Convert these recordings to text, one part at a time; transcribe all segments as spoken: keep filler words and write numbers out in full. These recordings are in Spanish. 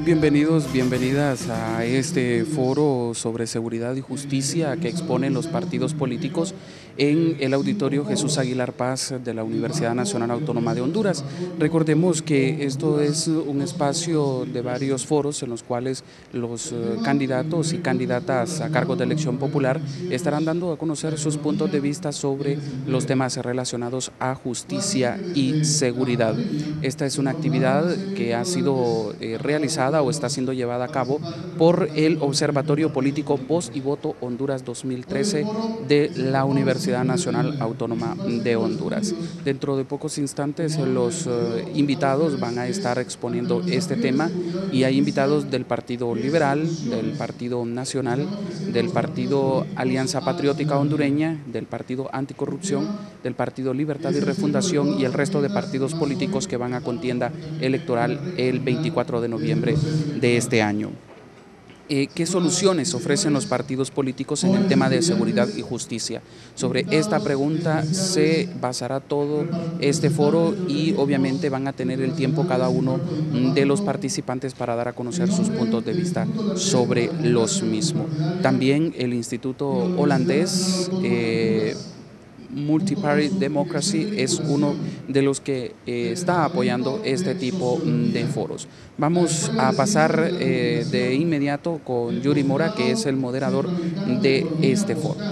bienvenidos, bienvenidas a este foro sobre seguridad y justicia que exponen los partidos políticos en el auditorio Jesús Aguilar Paz de la Universidad Nacional Autónoma de Honduras. Recordemos que esto es un espacio de varios foros en los cuales los candidatos y candidatas a cargos de elección popular estarán dando a conocer sus puntos de vista sobre los temas relacionados a justicia y seguridad. Esta es una actividad que ha sido eh, realizada o está siendo llevada a cabo por el Observatorio Político Voz y Voto Honduras dos mil trece de la Universidad Nacional Autónoma de Honduras. Dentro de pocos instantes los eh, invitados van a estar exponiendo este tema y hay invitados del Partido Liberal, del Partido Nacional, del Partido Alianza Patriótica Hondureña, del Partido Anticorrupción, del Partido Libertad y Refundación y el resto de partidos políticos que van a contienda electoral el veinticuatro de noviembre de este año. Eh, ¿Qué soluciones ofrecen los partidos políticos en el tema de seguridad y justicia? Sobre esta pregunta se basará todo este foro y obviamente van a tener el tiempo cada uno de los participantes para dar a conocer sus puntos de vista sobre los mismos. También el Instituto Holandés eh, Multi-Party Democracy es uno de los que eh, está apoyando este tipo de foros. Vamos a pasar eh, de inmediato con Yuri Mora, que es el moderador de este foro.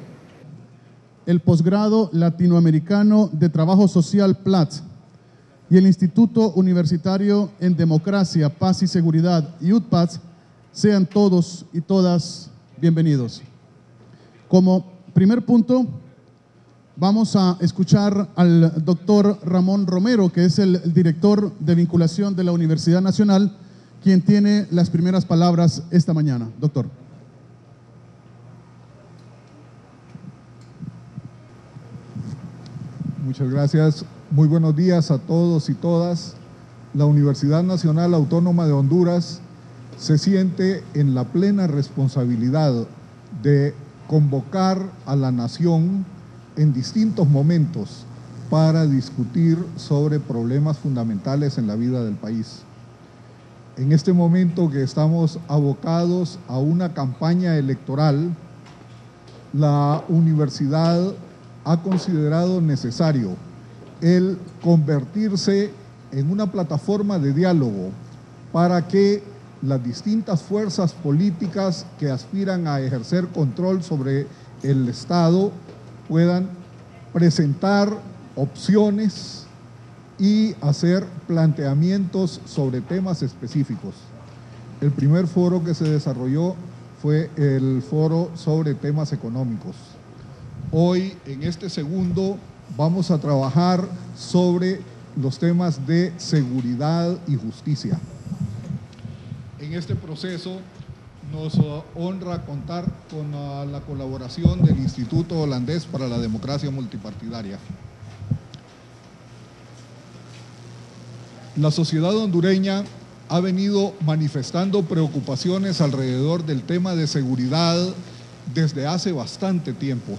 El posgrado latinoamericano de trabajo social P L A T y el Instituto Universitario en Democracia, Paz y Seguridad y U T P A T sean todos y todas bienvenidos. Como primer punto, vamos a escuchar al doctor Ramón Romero, que es el director de vinculación de la Universidad Nacional, quien tiene las primeras palabras esta mañana. Doctor. Muchas gracias. Muy buenos días a todos y todas. La Universidad Nacional Autónoma de Honduras se siente en la plena responsabilidad de convocar a la nación en distintos momentos para discutir sobre problemas fundamentales en la vida del país. En este momento que estamos abocados a una campaña electoral, la universidad ha considerado necesario el convertirse en una plataforma de diálogo para que las distintas fuerzas políticas que aspiran a ejercer control sobre el Estado puedan presentar opciones y hacer planteamientos sobre temas específicos. El primer foro que se desarrolló fue el foro sobre temas económicos. Hoy, en este segundo, vamos a trabajar sobre los temas de seguridad y justicia. En este proceso nos honra contar con la colaboración del Instituto Holandés para la Democracia Multipartidaria. La sociedad hondureña ha venido manifestando preocupaciones alrededor del tema de seguridad desde hace bastante tiempo.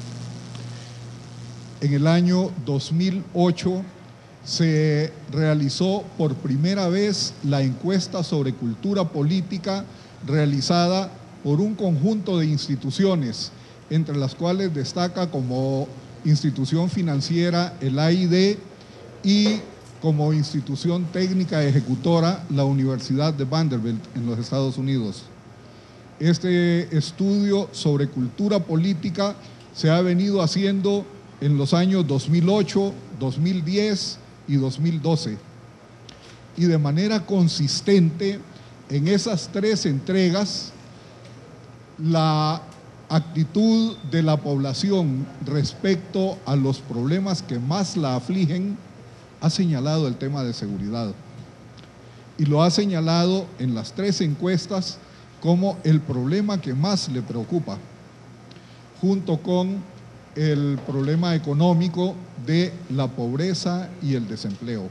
En el año dos mil ocho se realizó por primera vez la encuesta sobre cultura política realizada por un conjunto de instituciones, entre las cuales destaca como institución financiera el A I D y como institución técnica ejecutora la Universidad de Vanderbilt en los Estados Unidos. Este estudio sobre cultura política se ha venido haciendo en los años dos mil ocho, dos mil diez y dos mil doce. Y de manera consistente, en esas tres entregas, la actitud de la población respecto a los problemas que más la afligen ha señalado el tema de seguridad. Y lo ha señalado en las tres encuestas como el problema que más le preocupa, junto con el problema económico de la pobreza y el desempleo.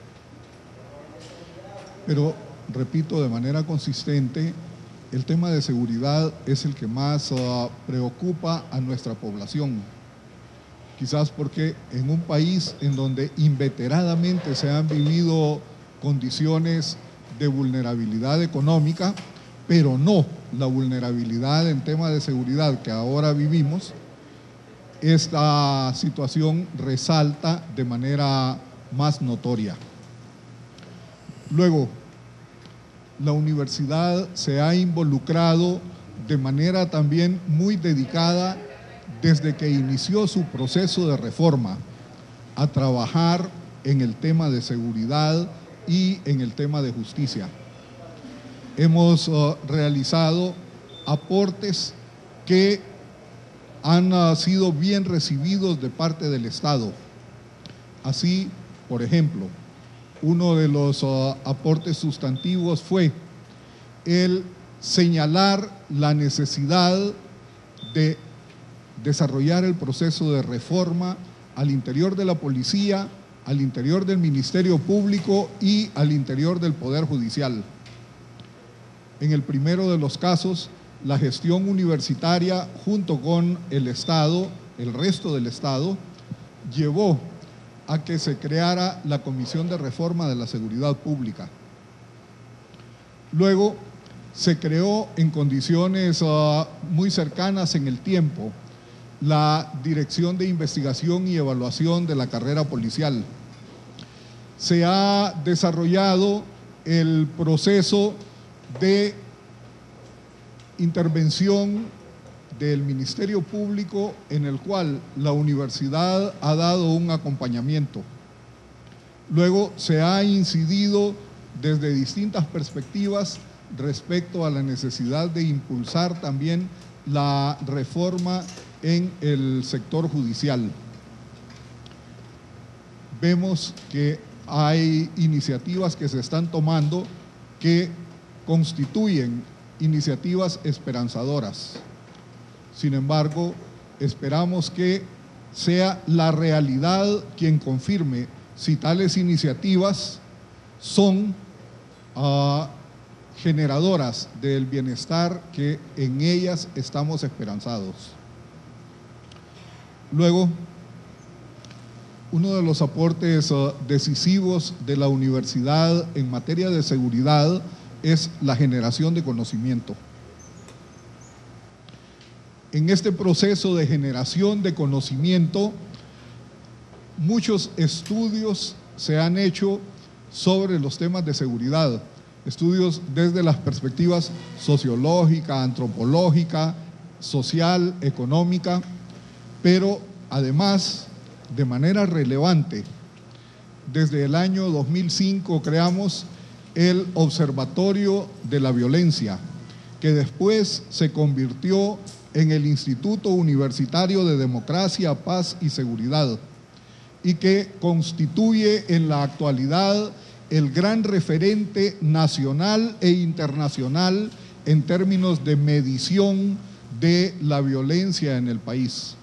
Pero, repito, de manera consistente, el tema de seguridad es el que más uh, preocupa a nuestra población. Quizás porque en un país en donde inveteradamente se han vivido condiciones de vulnerabilidad económica, pero no la vulnerabilidad en tema de seguridad que ahora vivimos, esta situación resalta de manera más notoria. Luego, la universidad se ha involucrado de manera también muy dedicada desde que inició su proceso de reforma a trabajar en el tema de seguridad y en el tema de justicia. Hemos uh, realizado aportes que han uh, sido bien recibidos de parte del Estado. Así, por ejemplo, uno de los uh, aportes sustantivos fue el señalar la necesidad de desarrollar el proceso de reforma al interior de la policía, al interior del Ministerio Público y al interior del Poder Judicial. En el primero de los casos, la gestión universitaria junto con el Estado, el resto del Estado, llevó a que se creara la Comisión de Reforma de la Seguridad Pública. Luego se creó en condiciones uh, muy cercanas en el tiempo la Dirección de Investigación y Evaluación de la Carrera Policial. Se ha desarrollado el proceso de intervención del Ministerio Público en el cual la universidad ha dado un acompañamiento. Luego se ha incidido desde distintas perspectivas respecto a la necesidad de impulsar también la reforma en el sector judicial. Vemos que hay iniciativas que se están tomando que constituyen iniciativas esperanzadoras. Sin embargo, esperamos que sea la realidad quien confirme si tales iniciativas son uh, generadoras del bienestar que en ellas estamos esperanzados. Luego, uno de los aportes uh, decisivos de la universidad en materia de seguridad es la generación de conocimiento. En este proceso de generación de conocimiento, muchos estudios se han hecho sobre los temas de seguridad, estudios desde las perspectivas sociológica, antropológica, social, económica, pero además, de manera relevante, desde el año dos mil cinco creamos el Observatorio de la Violencia, que después se convirtió en el Instituto Universitario de Democracia, Paz y Seguridad, y que constituye en la actualidad el gran referente nacional e internacional en términos de medición de la violencia en el país.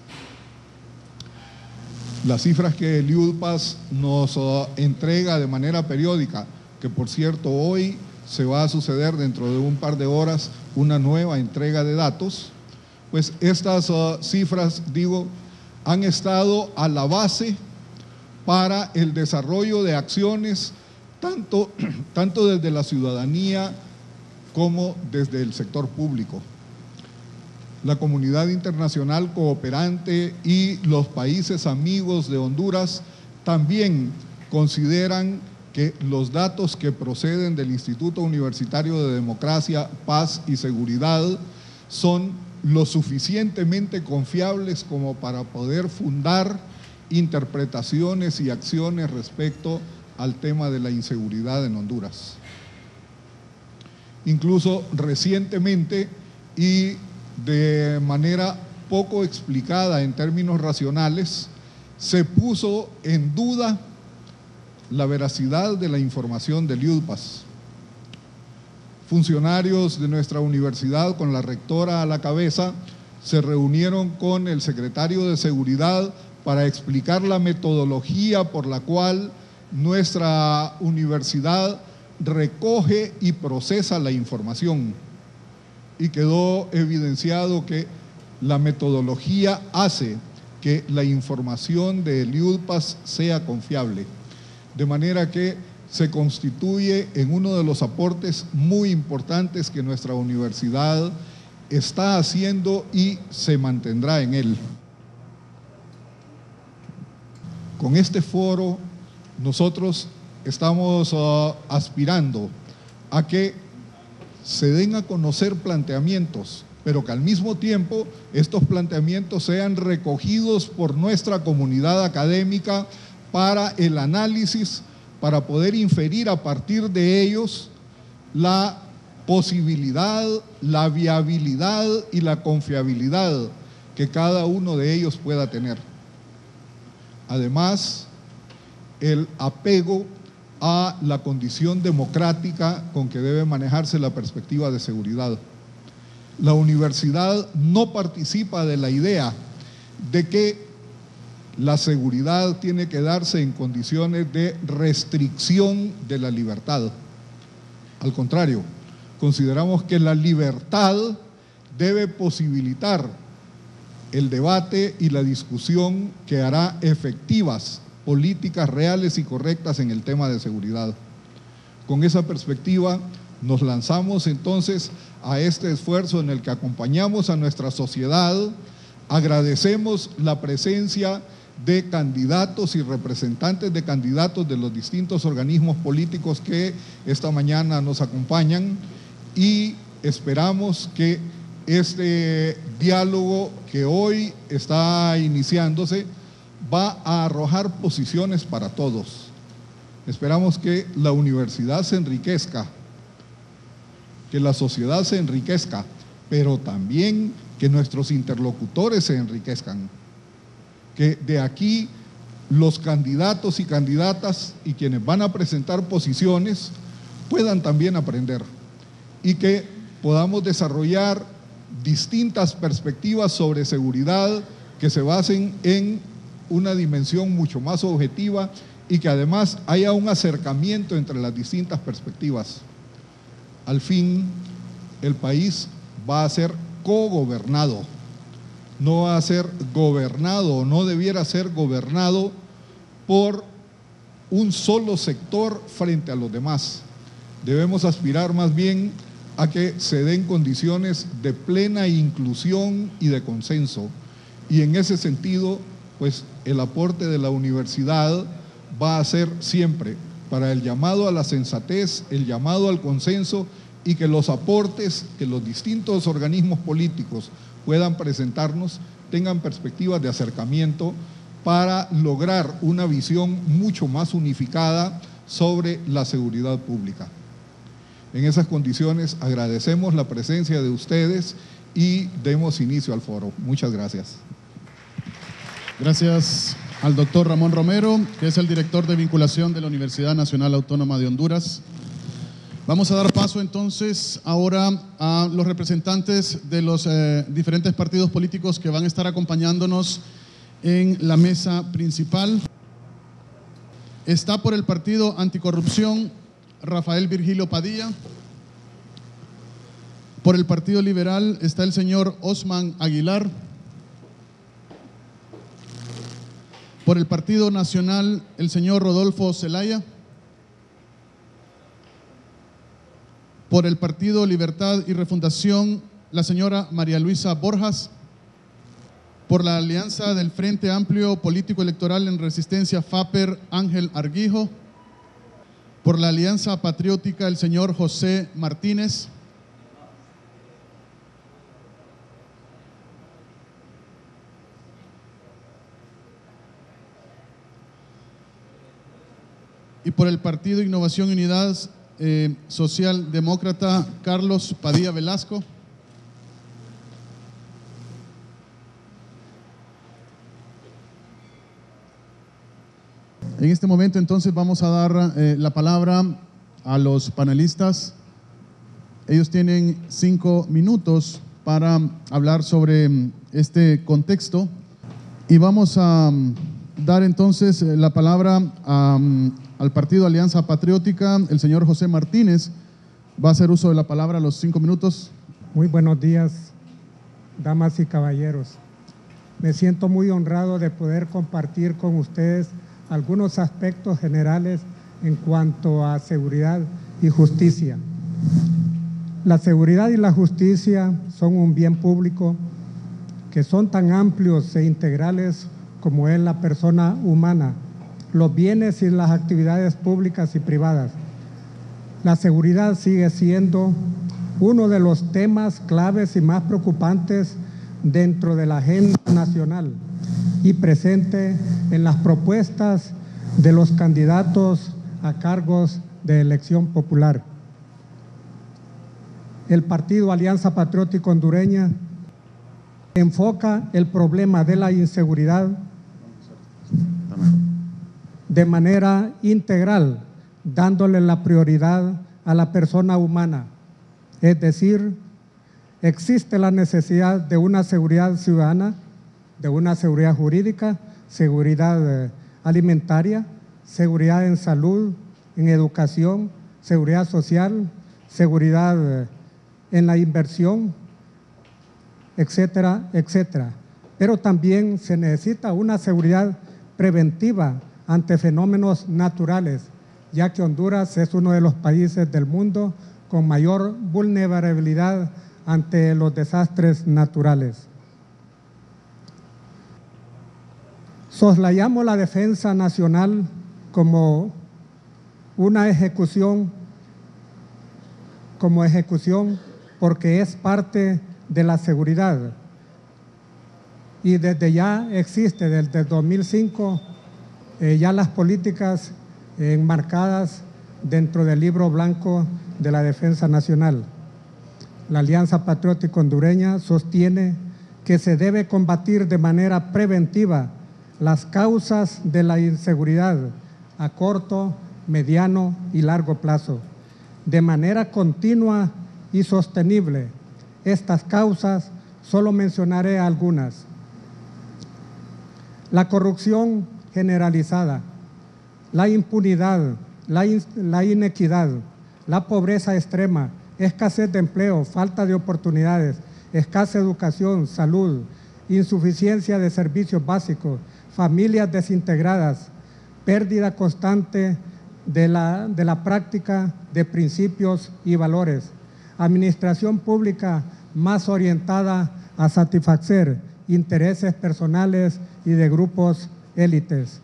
Las cifras que el I U D P A S nos uh, entrega de manera periódica, que por cierto hoy se va a suceder dentro de un par de horas una nueva entrega de datos, pues estas uh, cifras, digo, han estado a la base para el desarrollo de acciones tanto, tanto desde la ciudadanía como desde el sector público. La comunidad internacional cooperante y los países amigos de Honduras también consideran que los datos que proceden del Instituto Universitario de Democracia, Paz y Seguridad son lo suficientemente confiables como para poder fundar interpretaciones y acciones respecto al tema de la inseguridad en Honduras. Incluso recientemente y de manera poco explicada en términos racionales, se puso en duda la veracidad de la información del I U D P A S. Funcionarios de nuestra universidad, con la rectora a la cabeza, se reunieron con el secretario de Seguridad para explicar la metodología por la cual nuestra universidad recoge y procesa la información. Y quedó evidenciado que la metodología hace que la información del I U D P A S sea confiable. De manera que se constituye en uno de los aportes muy importantes que nuestra universidad está haciendo y se mantendrá en él. Con este foro nosotros estamos uh, aspirando a que se den a conocer planteamientos, pero que al mismo tiempo estos planteamientos sean recogidos por nuestra comunidad académica para el análisis, para poder inferir a partir de ellos la posibilidad, la viabilidad y la confiabilidad que cada uno de ellos pueda tener. Además, el apego a la condición democrática con que debe manejarse la perspectiva de seguridad. La universidad no participa de la idea de que la seguridad tiene que darse en condiciones de restricción de la libertad. Al contrario, consideramos que la libertad debe posibilitar el debate y la discusión que hará efectivas políticas reales y correctas en el tema de seguridad. Con esa perspectiva nos lanzamos entonces a este esfuerzo en el que acompañamos a nuestra sociedad, agradecemos la presencia de candidatos y representantes de candidatos de los distintos organismos políticos que esta mañana nos acompañan y esperamos que este diálogo que hoy está iniciándose va a arrojar posiciones para todos. Esperamos que la universidad se enriquezca, que la sociedad se enriquezca, pero también que nuestros interlocutores se enriquezcan. Que de aquí los candidatos y candidatas y quienes van a presentar posiciones puedan también aprender y que podamos desarrollar distintas perspectivas sobre seguridad que se basen en una dimensión mucho más objetiva y que además haya un acercamiento entre las distintas perspectivas. Al fin, el país va a ser cogobernado. No va a ser gobernado, no debiera ser gobernado por un solo sector frente a los demás. Debemos aspirar más bien a que se den condiciones de plena inclusión y de consenso. Y en ese sentido, pues el aporte de la universidad va a ser siempre para el llamado a la sensatez, el llamado al consenso y que los aportes que los distintos organismos políticos puedan presentarnos tengan perspectivas de acercamiento para lograr una visión mucho más unificada sobre la seguridad pública. En esas condiciones agradecemos la presencia de ustedes y demos inicio al foro. Muchas gracias. Gracias al doctor Ramón Romero, que es el director de vinculación de la Universidad Nacional Autónoma de Honduras. Vamos a dar paso entonces ahora a los representantes de los eh, diferentes partidos políticos que van a estar acompañándonos en la mesa principal. Está por el Partido Anticorrupción Rafael Virgilio Padilla. Por el Partido Liberal está el señor Osman Aguilar. Por el Partido Nacional, el señor Rodolfo Zelaya. Por el Partido Libertad y Refundación, la señora María Luisa Borjas. Por la Alianza del Frente Amplio Político Electoral en Resistencia FAPER, Ángel Arguijo. Por la Alianza Patriótica, el señor José Martínez. Y por el Partido Innovación y Unidad eh, Socialdemócrata, Carlos Padilla Velasco. En este momento entonces vamos a dar eh, la palabra a los panelistas. Ellos tienen cinco minutos para hablar sobre este contexto y vamos a dar entonces la palabra a, al Partido Alianza Patriótica. El señor José Martínez va a hacer uso de la palabra a los cinco minutos. Muy buenos días, damas y caballeros. Me siento muy honrado de poder compartir con ustedes algunos aspectos generales en cuanto a seguridad y justicia. La seguridad y la justicia son un bien público que son tan amplios e integrales como es la persona humana, los bienes y las actividades públicas y privadas. La seguridad sigue siendo uno de los temas claves y más preocupantes dentro de la agenda nacional y presente en las propuestas de los candidatos a cargos de elección popular. El Partido Alianza Patriótica Hondureña enfoca el problema de la inseguridad de manera integral, dándole la prioridad a la persona humana. Es decir, existe la necesidad de una seguridad ciudadana, de una seguridad jurídica, seguridad alimentaria, seguridad en salud, en educación, seguridad social, seguridad en la inversión, etcétera, etcétera. Pero también se necesita una seguridad preventiva ante fenómenos naturales, ya que Honduras es uno de los países del mundo con mayor vulnerabilidad ante los desastres naturales. Soslayamos la defensa nacional como una ejecución, como ejecución porque es parte de la seguridad. Y desde ya existe, desde dos mil cinco, eh, ya las políticas eh, enmarcadas dentro del libro blanco de la defensa nacional. La Alianza Patriótica Hondureña sostiene que se debe combatir de manera preventiva las causas de la inseguridad a corto, mediano y largo plazo, de manera continua y sostenible. Estas causas, solo mencionaré algunas. La corrupción generalizada, la impunidad, la, in, la inequidad, la pobreza extrema, escasez de empleo, falta de oportunidades, escasa educación, salud, insuficiencia de servicios básicos, familias desintegradas, pérdida constante de la, de la práctica de principios y valores, administración pública más orientada a satisfacer intereses personales y de grupos élites,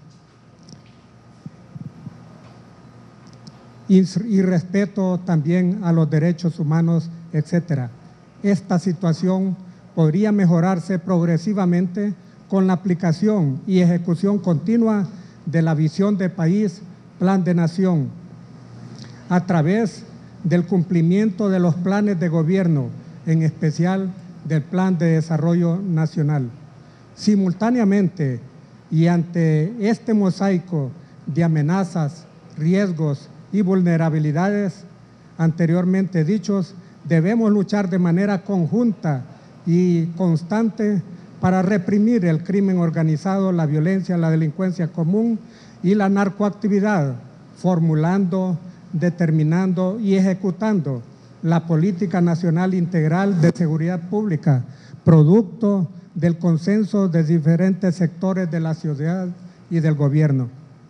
y, y respeto también a los derechos humanos, etcétera. Esta situación podría mejorarse progresivamente con la aplicación y ejecución continua de la visión de país, plan de nación, a través del cumplimiento de los planes de gobierno, en especial del Plan de Desarrollo Nacional. Simultáneamente y ante este mosaico de amenazas, riesgos y vulnerabilidades anteriormente dichos, debemos luchar de manera conjunta y constante para reprimir el crimen organizado, la violencia, la delincuencia común y la narcoactividad, formulando, determinando y ejecutando la política nacional integral de seguridad pública, producto del consenso de diferentes sectores de la sociedad y del gobierno.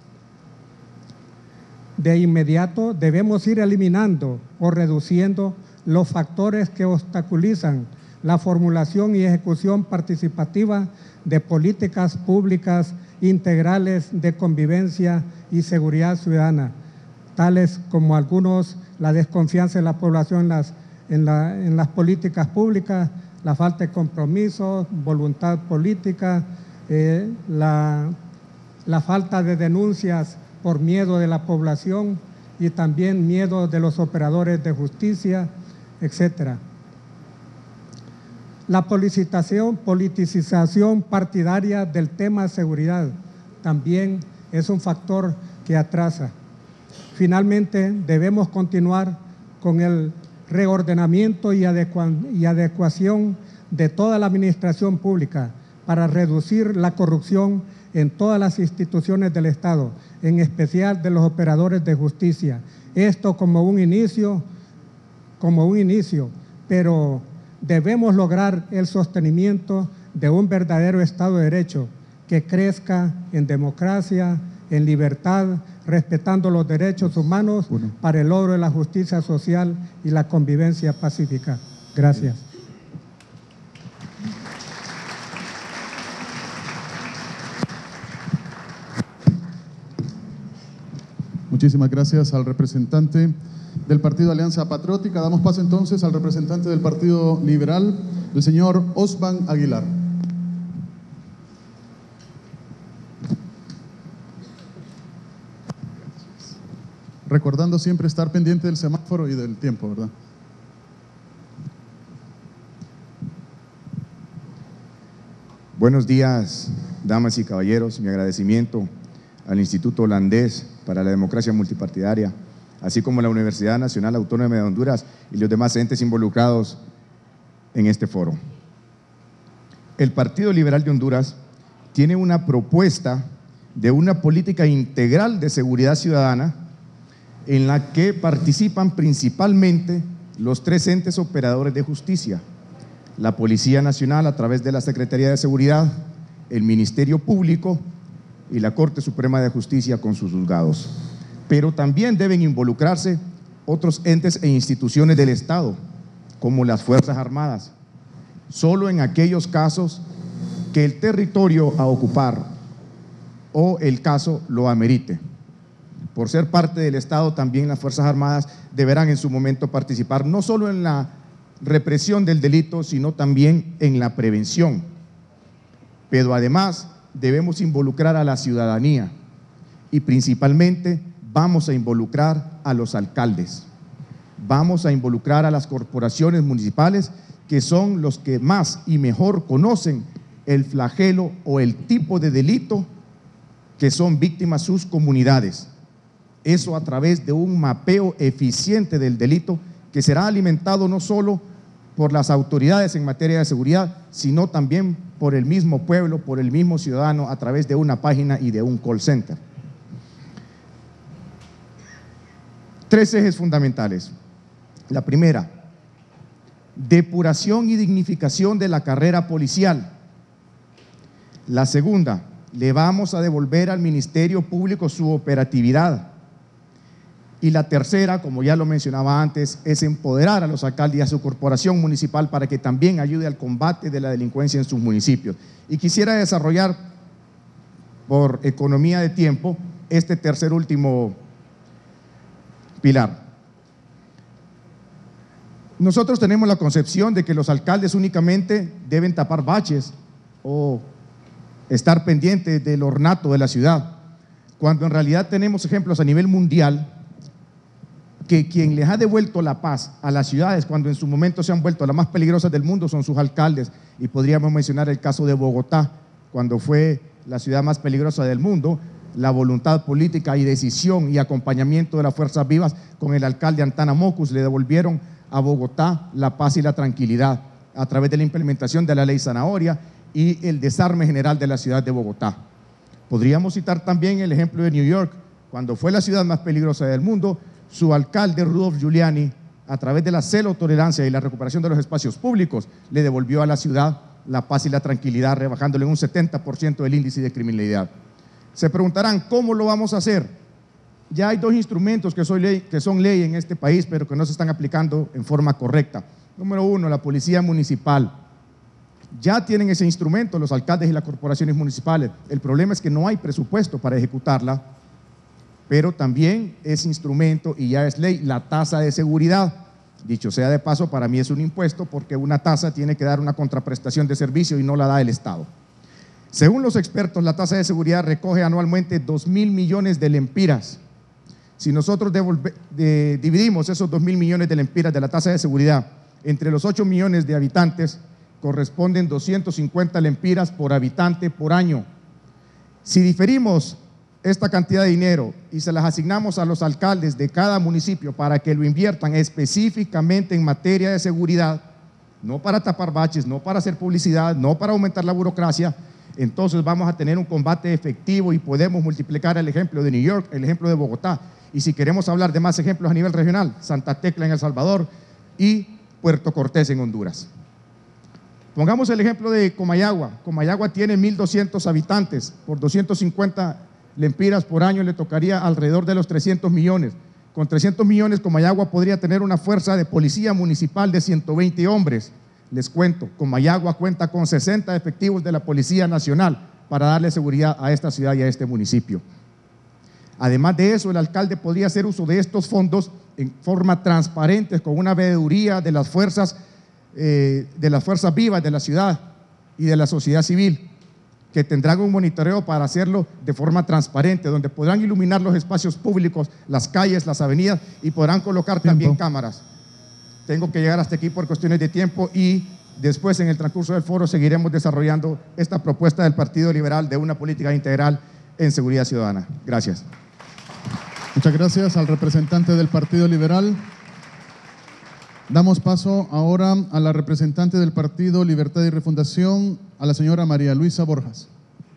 De inmediato debemos ir eliminando o reduciendo los factores que obstaculizan la formulación y ejecución participativa de políticas públicas integrales de convivencia y seguridad ciudadana, tales como algunos, la desconfianza de la población en las, en la, en las políticas públicas, la falta de compromiso, voluntad política, eh, la, la falta de denuncias por miedo de la población y también miedo de los operadores de justicia, etcétera. La politización, politización partidaria del tema de seguridad también es un factor que atrasa. Finalmente, debemos continuar con el reordenamiento y, adecua y adecuación de toda la administración pública para reducir la corrupción en todas las instituciones del Estado, en especial de los operadores de justicia. Esto como un inicio, como un inicio, pero debemos lograr el sostenimiento de un verdadero Estado de Derecho que crezca en democracia, en libertad, respetando los derechos humanos Uno. para el logro de la justicia social y la convivencia pacífica. Gracias. Muchísimas gracias al representante del Partido Alianza Patriótica. Damos paso entonces al representante del Partido Liberal, el señor Osman Aguilar. Recordando siempre estar pendiente del semáforo y del tiempo, ¿verdad? Buenos días, damas y caballeros. Mi agradecimiento al Instituto Holandés para la Democracia Multipartidaria, así como a la Universidad Nacional Autónoma de Honduras y los demás entes involucrados en este foro. El Partido Liberal de Honduras tiene una propuesta de una política integral de seguridad ciudadana en la que participan principalmente los tres entes operadores de justicia: la Policía Nacional a través de la Secretaría de Seguridad, el Ministerio Público y la Corte Suprema de Justicia con sus juzgados. Pero también deben involucrarse otros entes e instituciones del Estado, como las Fuerzas Armadas, solo en aquellos casos que el territorio a ocupar o el caso lo amerite. Por ser parte del Estado, también las Fuerzas Armadas deberán en su momento participar no solo en la represión del delito, sino también en la prevención. Pero además debemos involucrar a la ciudadanía y principalmente vamos a involucrar a los alcaldes, vamos a involucrar a las corporaciones municipales, que son los que más y mejor conocen el flagelo o el tipo de delito que son víctimas sus comunidades. Eso a través de un mapeo eficiente del delito que será alimentado no solo por las autoridades en materia de seguridad, sino también por el mismo pueblo, por el mismo ciudadano, a través de una página y de un call center. Tres ejes fundamentales. La primera, depuración y dignificación de la carrera policial. La segunda, le vamos a devolver al Ministerio Público su operatividad. Y la tercera, como ya lo mencionaba antes, es empoderar a los alcaldes y a su corporación municipal para que también ayude al combate de la delincuencia en sus municipios. Y quisiera desarrollar, por economía de tiempo, este tercer último pilar. Nosotros tenemos la concepción de que los alcaldes únicamente deben tapar baches o estar pendientes del ornato de la ciudad, cuando en realidad tenemos ejemplos a nivel mundial que quien les ha devuelto la paz a las ciudades cuando en su momento se han vuelto las más peligrosas del mundo son sus alcaldes. Y podríamos mencionar el caso de Bogotá, cuando fue la ciudad más peligrosa del mundo. La voluntad política y decisión y acompañamiento de las fuerzas vivas con el alcalde Antana Mocus le devolvieron a Bogotá la paz y la tranquilidad a través de la implementación de la ley Zanahoria y el desarme general de la ciudad de Bogotá. Podríamos citar también el ejemplo de New York, cuando fue la ciudad más peligrosa del mundo. Su alcalde Rudolph Giuliani, a través de la cero tolerancia y la recuperación de los espacios públicos, le devolvió a la ciudad la paz y la tranquilidad, rebajándole en un setenta por ciento el índice de criminalidad. Se preguntarán, ¿cómo lo vamos a hacer? Ya hay dos instrumentos que son ley, que son ley en este país, pero que no se están aplicando en forma correcta. Número uno, la policía municipal. Ya tienen ese instrumento los alcaldes y las corporaciones municipales. El problema es que no hay presupuesto para ejecutarla, pero también es instrumento y ya es ley la tasa de seguridad. Dicho sea de paso, para mí es un impuesto porque una tasa tiene que dar una contraprestación de servicio y no la da el Estado. Según los expertos, la tasa de seguridad recoge anualmente dos mil millones de lempiras. Si nosotros devolve, de, dividimos esos dos mil millones de lempiras de la tasa de seguridad entre los ocho millones de habitantes, corresponden doscientos cincuenta lempiras por habitante por año. Si diferimos esta cantidad de dinero y se las asignamos a los alcaldes de cada municipio para que lo inviertan específicamente en materia de seguridad, no para tapar baches, no para hacer publicidad, no para aumentar la burocracia, entonces vamos a tener un combate efectivo y podemos multiplicar el ejemplo de New York, el ejemplo de Bogotá. Y si queremos hablar de más ejemplos a nivel regional, Santa Tecla en El Salvador y Puerto Cortés en Honduras. Pongamos el ejemplo de Comayagua. Comayagua tiene mil doscientos habitantes por doscientos cincuenta lempiras por año le tocaría alrededor de los trescientos millones. Con trescientos millones, Comayagua podría tener una fuerza de policía municipal de ciento veinte hombres. Les cuento, Comayagua cuenta con sesenta efectivos de la Policía Nacional para darle seguridad a esta ciudad y a este municipio. Además de eso, el alcalde podría hacer uso de estos fondos en forma transparente, con una veeduría de las fuerzas, eh, de las fuerzas vivas de la ciudad y de la sociedad civil, que tendrán un monitoreo para hacerlo de forma transparente, donde podrán iluminar los espacios públicos, las calles, las avenidas, y podrán colocar tiempo. También cámaras. Tengo que llegar hasta aquí por cuestiones de tiempo, y después en el transcurso del foro seguiremos desarrollando esta propuesta del Partido Liberal de una política integral en seguridad ciudadana. Gracias. Muchas gracias al representante del Partido Liberal. Damos paso ahora a la representante del Partido Libertad y Refundación, a la señora María Luisa Borjas.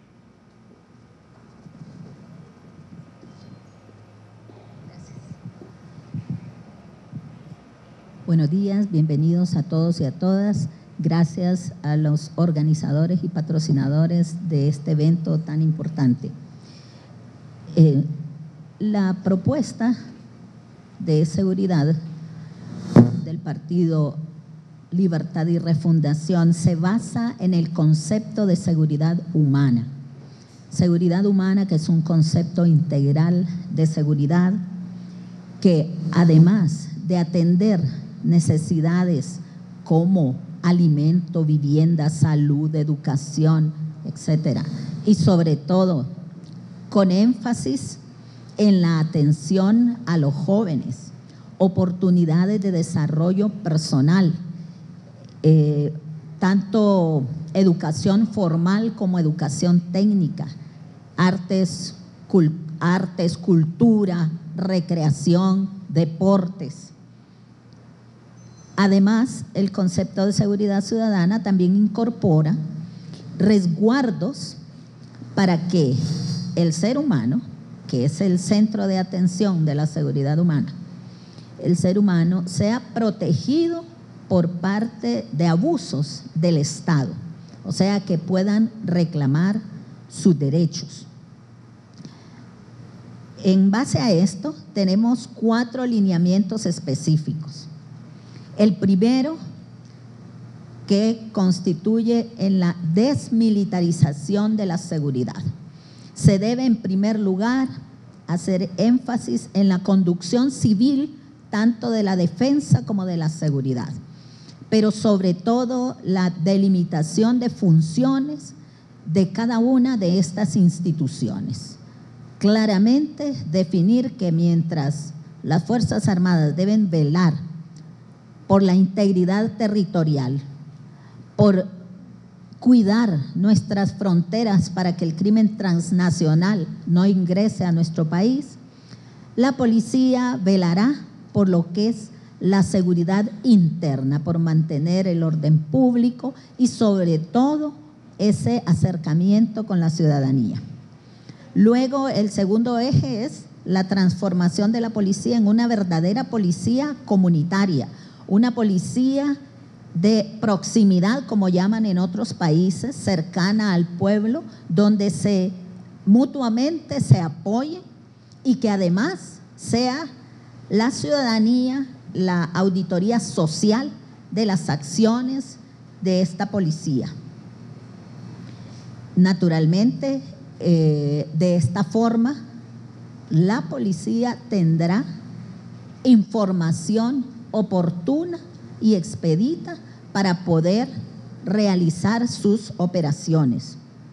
Buenos días, bienvenidos a todos y a todas. Gracias a los organizadores y patrocinadores de este evento tan importante. Eh, la propuesta de seguridad del Partido Libertad y Refundación se basa en el concepto de seguridad humana. Seguridad humana, que es un concepto integral de seguridad que, además de atender necesidades como alimento, vivienda, salud, educación, etcétera, y sobre todo con énfasis en la atención a los jóvenes, oportunidades de desarrollo personal, eh, tanto educación formal como educación técnica, artes, cul artes, cultura, recreación, deportes. Además, el concepto de seguridad ciudadana también incorpora resguardos para que el ser humano, que es el centro de atención de la seguridad humana, el ser humano sea protegido por parte de abusos del Estado, o sea, que puedan reclamar sus derechos. En base a esto, tenemos cuatro lineamientos específicos. El primero, que constituye en la desmilitarización de la seguridad. Se debe, en primer lugar, hacer énfasis en la conducción civil, tanto de la defensa como de la seguridad, pero sobre todo la delimitación de funciones de cada una de estas instituciones. Claramente definir que mientras las Fuerzas Armadas deben velar por la integridad territorial, por cuidar nuestras fronteras para que el crimen transnacional no ingrese a nuestro país, la policía velará por lo que es la seguridad interna, por mantener el orden público y sobre todo ese acercamiento con la ciudadanía. Luego, el segundo eje es la transformación de la policía en una verdadera policía comunitaria, una policía de proximidad, como llaman en otros países, cercana al pueblo, donde se mutuamente se apoyen y que además sea la ciudadanía la auditoría social de las acciones de esta policía. Naturalmente, eh, de esta forma, la policía tendrá información oportuna y expedita para poder realizar sus operaciones.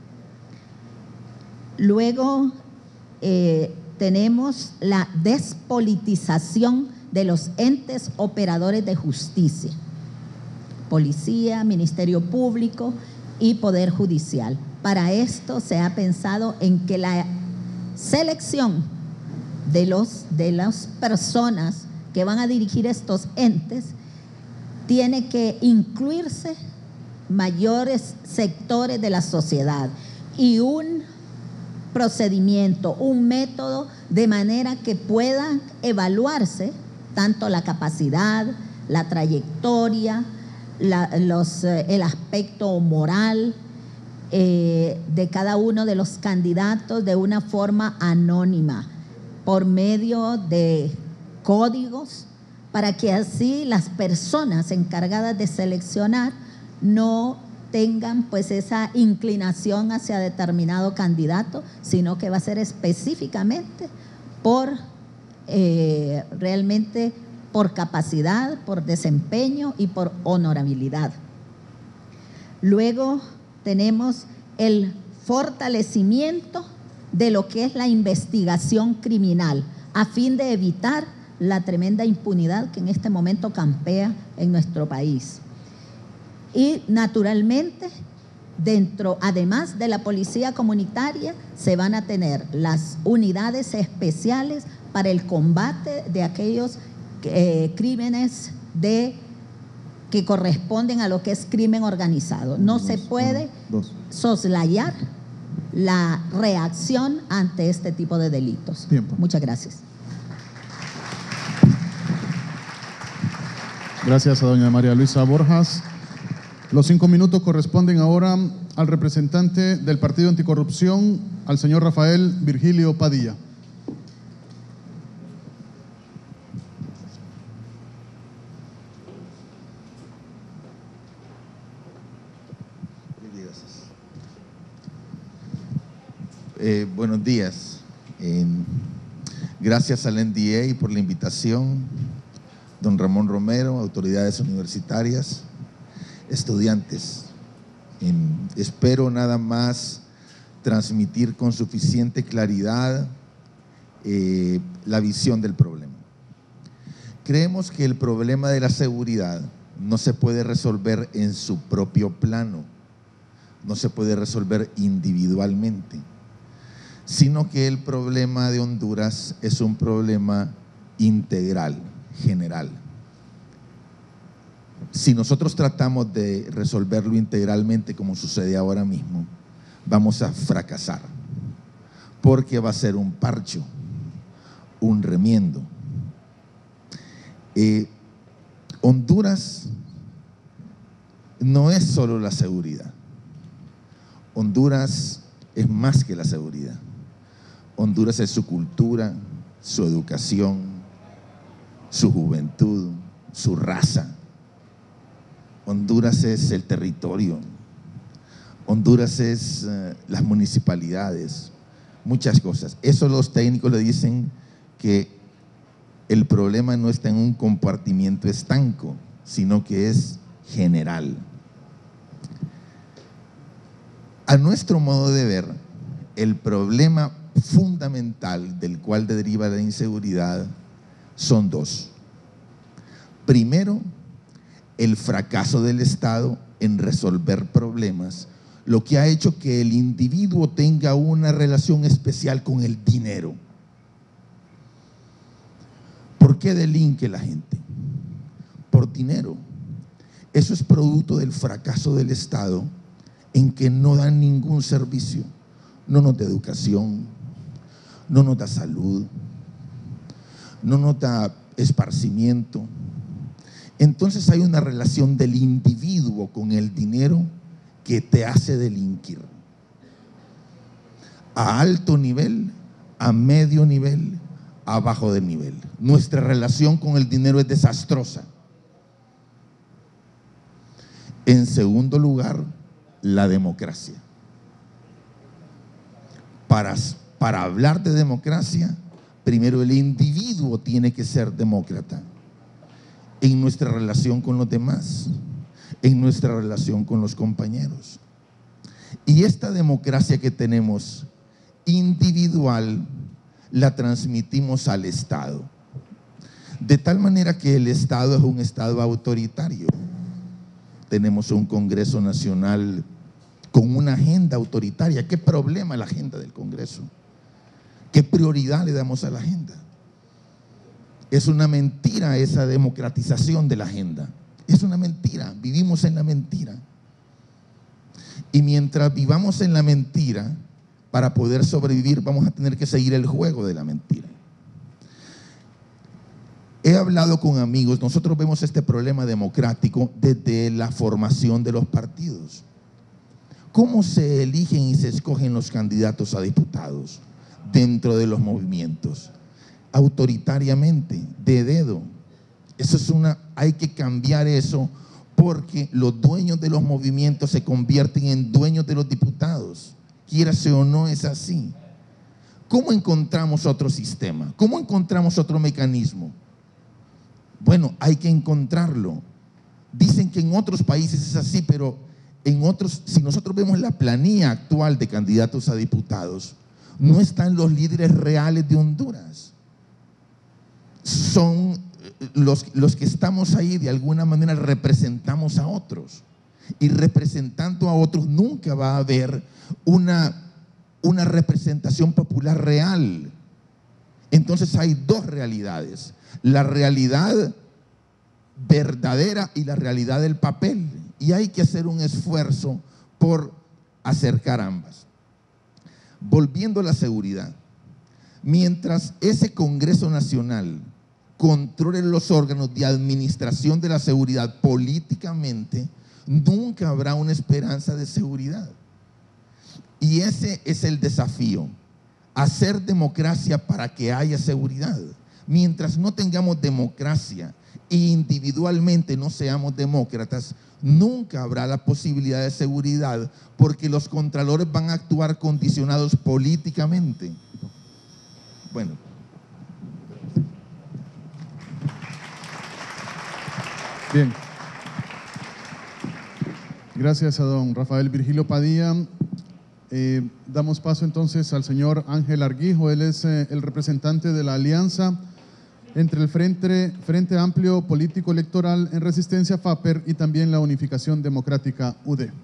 Luego eh, tenemos la despolitización de los entes operadores de justicia, policía, ministerio público y poder judicial. Para esto se ha pensado en que la selección de, los, de las personas que van a dirigir estos entes tiene que incluirse mayores sectores de la sociedad y un procedimiento, un método de manera que puedan evaluarse tanto la capacidad, la trayectoria, la, los, eh, el aspecto moral eh, de cada uno de los candidatos de una forma anónima, por medio de códigos, para que así las personas encargadas de seleccionar no tengan pues esa inclinación hacia determinado candidato, sino que va a ser específicamente por eh, realmente por capacidad, por desempeño y por honorabilidad. Luego tenemos el fortalecimiento de lo que es la investigación criminal, a fin de evitar la tremenda impunidad que en este momento campea en nuestro país. Y naturalmente, dentro, además de la policía comunitaria, se van a tener las unidades especiales para el combate de aquellos eh, crímenes de, que corresponden a lo que es crimen organizado. No se puede soslayar la reacción ante este tipo de delitos. Tiempo. Muchas gracias. Gracias a doña María Luisa Borjas. Los cinco minutos corresponden ahora al representante del Partido Anticorrupción, al señor Rafael Virgilio Padilla. Eh, buenos días. Eh, gracias al N D A por la invitación. Don Ramón Romero, autoridades universitarias, estudiantes. Eh, espero nada más transmitir con suficiente claridad eh, la visión del problema. Creemos que el problema de la seguridad no se puede resolver en su propio plano, no se puede resolver individualmente, sino que el problema de Honduras es un problema integral, general. Si nosotros tratamos de resolverlo integralmente como sucede ahora mismo, vamos a fracasar, porque va a ser un parcho, un remiendo. Eh, Honduras no es solo la seguridad. Honduras es más que la seguridad. Honduras es su cultura, su educación, su juventud, su raza. Honduras es el territorio. Honduras es uh, las municipalidades, muchas cosas. Eso los técnicos le dicen que el problema no está en un compartimiento estanco, sino que es general. A nuestro modo de ver, el problema fundamental del cual deriva la inseguridad son dos. Primero, el fracaso del Estado en resolver problemas, lo que ha hecho que el individuo tenga una relación especial con el dinero. ¿Por qué delinque la gente? Por dinero. Eso es producto del fracaso del Estado en que no dan ningún servicio. No nos da educación, no nos da salud, no nos da esparcimiento. Entonces hay una relación del individuo con el dinero que te hace delinquir. A alto nivel, a medio nivel, a bajo de nivel. Nuestra relación con el dinero es desastrosa. En segundo lugar, la democracia. Para, para hablar de democracia, primero el individuo tiene que ser demócrata en nuestra relación con los demás, en nuestra relación con los compañeros. Y esta democracia que tenemos individual la transmitimos al Estado, de tal manera que el Estado es un Estado autoritario. Tenemos un Congreso Nacional con una agenda autoritaria. ¿Qué problema la agenda del Congreso? ¿Qué prioridad le damos a la agenda? Es una mentira esa democratización de la agenda. Es una mentira, vivimos en la mentira. Y mientras vivamos en la mentira, para poder sobrevivir vamos a tener que seguir el juego de la mentira. He hablado con amigos, nosotros vemos este problema democrático desde la formación de los partidos. ¿cómo se eligen y se escogen los candidatos a diputados dentro de los movimientos? Autoritariamente, de dedo. Eso es una, hay que cambiar eso, porque los dueños de los movimientos se convierten en dueños de los diputados. Quiérase o no, es así. ¿Cómo encontramos otro sistema? ¿Cómo encontramos otro mecanismo? Bueno, hay que encontrarlo. Dicen que en otros países es así, pero en otros, si nosotros vemos la planilla actual de candidatos a diputados, no están los líderes reales de Honduras. Son los, los que estamos ahí, de alguna manera representamos a otros. Y representando a otros nunca va a haber una, una representación popular real. Entonces hay dos realidades: la realidad verdadera y la realidad del papel, y hay que hacer un esfuerzo por acercar ambas. Volviendo a la seguridad, mientras ese Congreso Nacional controle los órganos de administración de la seguridad políticamente, nunca habrá una esperanza de seguridad. Y ese es el desafío: hacer democracia para que haya seguridad. Mientras no tengamos democracia e individualmente no seamos demócratas, nunca habrá la posibilidad de seguridad, porque los contralores van a actuar condicionados políticamente. Bueno. Bien. Gracias a don Rafael Virgilio Padilla. Eh, damos paso entonces al señor Ángel Arguijo. Él es eh, el representante de la alianza entre el Frente, Frente Amplio Político Electoral en Resistencia FAPER y también la Unificación Democrática U D.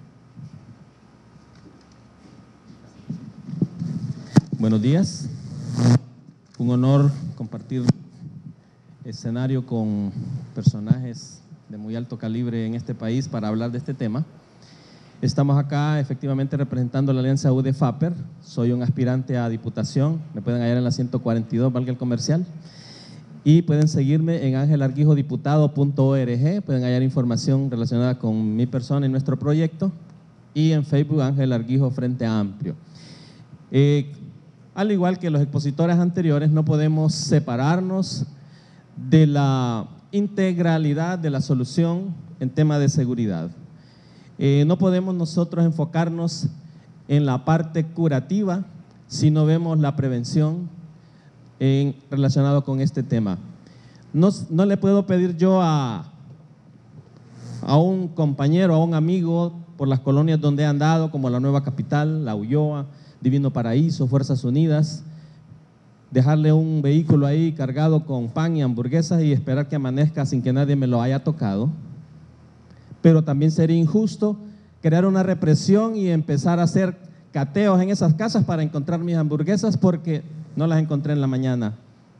Buenos días. Un honor compartir escenario con personajes de muy alto calibre en este país para hablar de este tema. Estamos acá efectivamente representando la alianza U D FAPER. Soy un aspirante a diputación. Me pueden hallar en la ciento cuarenta y dos, valga el comercial. Y pueden seguirme en ángel arguijo diputado punto org. Pueden hallar información relacionada con mi persona y nuestro proyecto. Y en Facebook, Ángel Arguijo Frente Amplio. Eh, al igual que los expositores anteriores, no podemos separarnos de la integralidad de la solución en tema de seguridad. Eh, no podemos nosotros enfocarnos en la parte curativa si no vemos la prevención en, relacionado con este tema. No, no le puedo pedir yo a, a un compañero, a un amigo por las colonias donde he andado, como la Nueva Capital, La Ulloa, Divino Paraíso, Fuerzas Unidas, dejarle un vehículo ahí cargado con pan y hamburguesas y esperar que amanezca sin que nadie me lo haya tocado. Pero también sería injusto crear una represión y empezar a hacer cateos en esas casas para encontrar mis hamburguesas porque no las encontré en la mañana.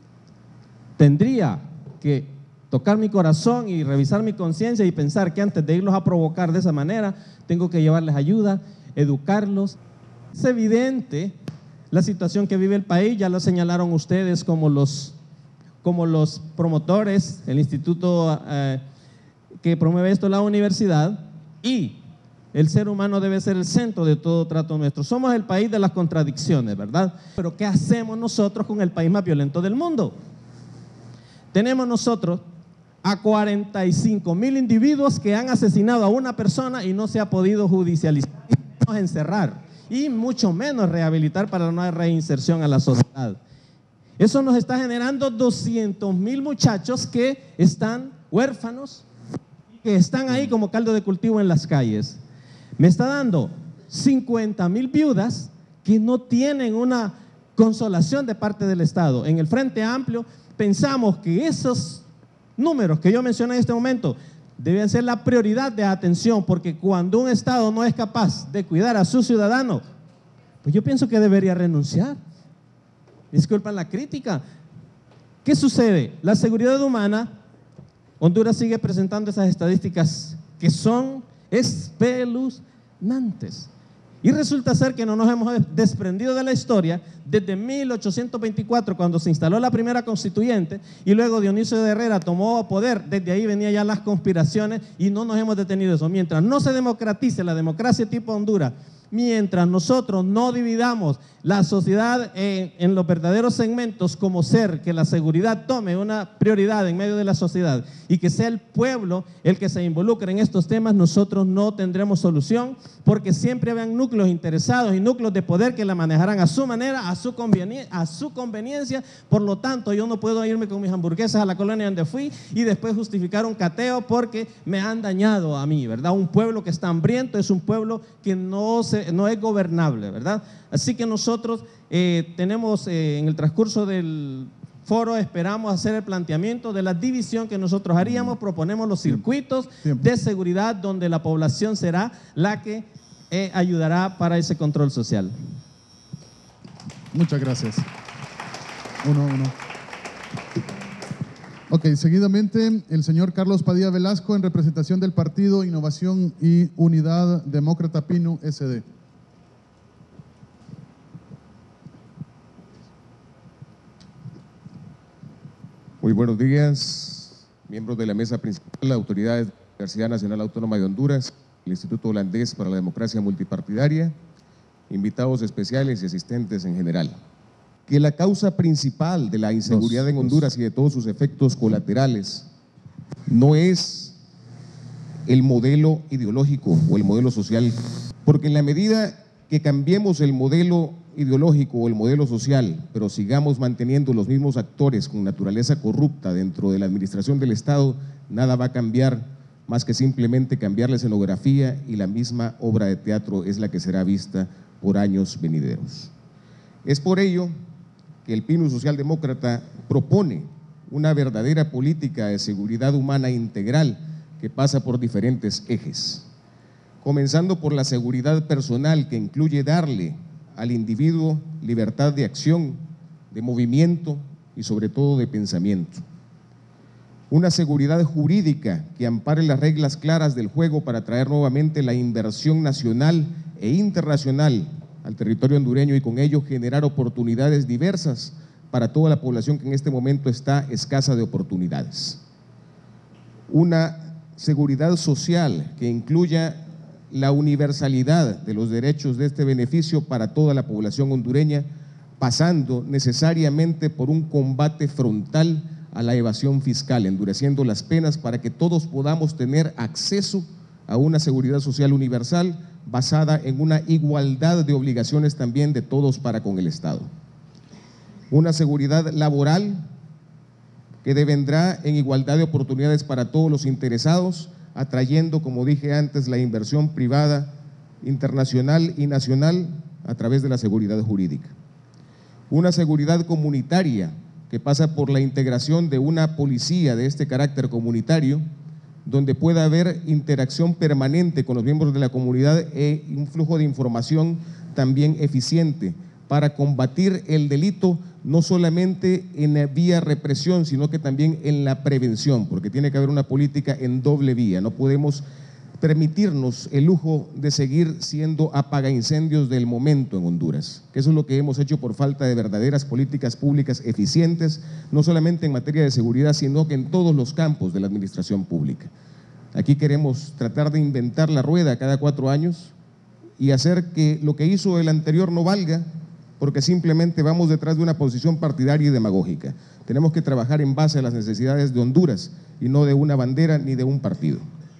Tendría que tocar mi corazón y revisar mi conciencia y pensar que antes de irlos a provocar de esa manera, tengo que llevarles ayuda, educarlos. Es evidente la situación que vive el país, ya lo señalaron ustedes como los, como los promotores, el instituto eh, que promueve esto, la universidad, y el ser humano debe ser el centro de todo trato nuestro. Somos el país de las contradicciones, ¿verdad? Pero ¿qué hacemos nosotros con el país más violento del mundo? Tenemos nosotros a cuarenta y cinco mil individuos que han asesinado a una persona y no se ha podido judicializar, y encerrar, y mucho menos rehabilitar para una reinserción a la sociedad. Eso nos está generando doscientos mil muchachos que están huérfanos, que están ahí como caldo de cultivo en las calles. Me está dando cincuenta mil viudas que no tienen una consolación de parte del Estado. En el Frente Amplio pensamos que esos números que yo mencioné en este momento deben ser la prioridad de atención, porque cuando un Estado no es capaz de cuidar a sus ciudadanos, pues yo pienso que debería renunciar. Disculpan la crítica. ¿Qué sucede? La seguridad humana, Honduras sigue presentando esas estadísticas que son espeluznantes. Y resulta ser que no nos hemos desprendido de la historia desde mil ochocientos veinticuatro, cuando se instaló la primera constituyente, y luego Dionisio de Herrera tomó poder. Desde ahí venían ya las conspiraciones y no nos hemos detenido eso. Mientras no se democratice la democracia tipo Honduras, mientras nosotros no dividamos la sociedad en, en los verdaderos segmentos como ser, que la seguridad tome una prioridad en medio de la sociedad y que sea el pueblo el que se involucre en estos temas, nosotros no tendremos solución, porque siempre habrán núcleos interesados y núcleos de poder que la manejarán a su manera, a su, conveni- a su conveniencia. Por lo tanto, yo no puedo irme con mis hamburguesas a la colonia donde fui y después justificar un cateo porque me han dañado a mí, ¿verdad? Un pueblo que está hambriento es un pueblo que no, se, no es gobernable, ¿verdad? Así que nosotros eh, tenemos eh, en el transcurso del foro, esperamos hacer el planteamiento de la división que nosotros haríamos, proponemos los circuitos Tiempo. de seguridad donde la población será la que eh, ayudará para ese control social. Muchas gracias. Uno, uno. Ok, seguidamente el señor Carlos Padilla Velasco en representación del Partido Innovación y Unidad Demócrata Pino S D. Muy buenos días, miembros de la mesa principal, autoridades de la Universidad Nacional Autónoma de Honduras, el Instituto Holandés para la Democracia Multipartidaria, invitados especiales y asistentes en general. Que la causa principal de la inseguridad en Honduras y de todos sus efectos colaterales no es el modelo ideológico o el modelo social, porque en la medida que cambiemos el modelo ideológico o el modelo social, pero sigamos manteniendo los mismos actores con naturaleza corrupta dentro de la administración del Estado, nada va a cambiar más que simplemente cambiar la escenografía, y la misma obra de teatro es la que será vista por años venideros. Es por ello que el Pino Socialdemócrata propone una verdadera política de seguridad humana integral que pasa por diferentes ejes, comenzando por la seguridad personal, que incluye darle al individuo libertad de acción, de movimiento y sobre todo de pensamiento. Una seguridad jurídica que ampare las reglas claras del juego para traer nuevamente la inversión nacional e internacional al territorio hondureño y con ello generar oportunidades diversas para toda la población que en este momento está escasa de oportunidades. Una seguridad social que incluya la universalidad de los derechos de este beneficio para toda la población hondureña, pasando necesariamente por un combate frontal a la evasión fiscal, endureciendo las penas para que todos podamos tener acceso a una seguridad social universal basada en una igualdad de obligaciones también de todos para con el Estado. Una seguridad laboral que devendrá en igualdad de oportunidades para todos los interesados, atrayendo, como dije antes, la inversión privada, internacional y nacional a través de la seguridad jurídica. Una seguridad comunitaria que pasa por la integración de una policía de este carácter comunitario, donde pueda haber interacción permanente con los miembros de la comunidad e un flujo de información también eficiente para combatir el delito, no solamente en la vía represión, sino que también en la prevención, porque tiene que haber una política en doble vía. No podemos permitirnos el lujo de seguir siendo apagaincendios del momento en Honduras, que eso es lo que hemos hecho por falta de verdaderas políticas públicas eficientes, no solamente en materia de seguridad, sino que en todos los campos de la administración pública. Aquí queremos tratar de inventar la rueda cada cuatro años y hacer que lo que hizo el anterior no valga, porque simplemente vamos detrás de una posición partidaria y demagógica. Tenemos que trabajar en base a las necesidades de Honduras y no de una bandera ni de un partido.